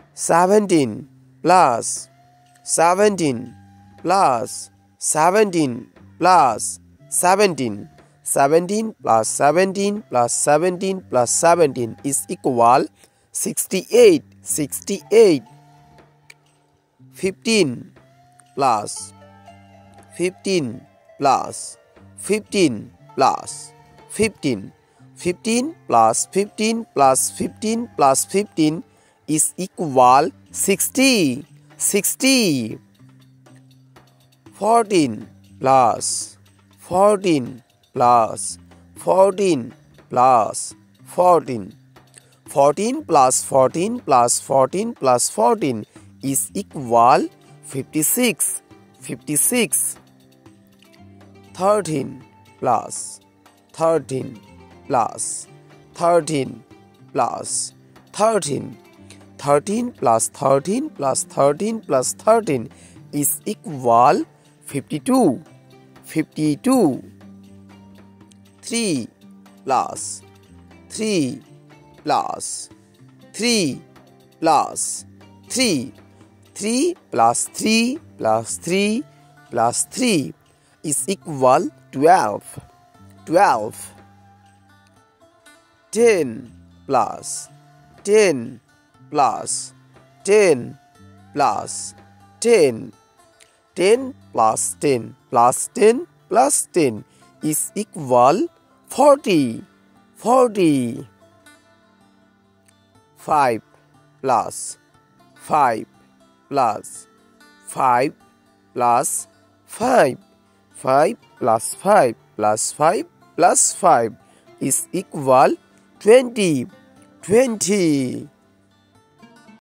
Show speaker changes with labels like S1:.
S1: 17 plus 17 plus 17 plus 17. 17 plus 17 plus 17 plus 17 is equal 68. 68. 15 plus 15 plus 15 plus 15. 15 plus 15 plus 15 plus 15 is equal 60. 60. 14 plus 14 plus 14 plus 14. 14 plus 14 plus 14 plus 14 is equal 56. 56. 13 plus 13 plus 13 plus 13. 13 plus 13 plus 13 plus 13 is equal 52. 52. 3 plus 3 plus 3 plus 3. 3 plus 3 plus 3 plus 3 is equal 12. 12. 10 plus 10 plus 10 plus 10. 10 plus 10 plus 10 plus 10 is equal 40. 40. 5 plus 5 plus 5 plus 5. 5 plus 5 plus 5 plus 5 is equal 20. 20.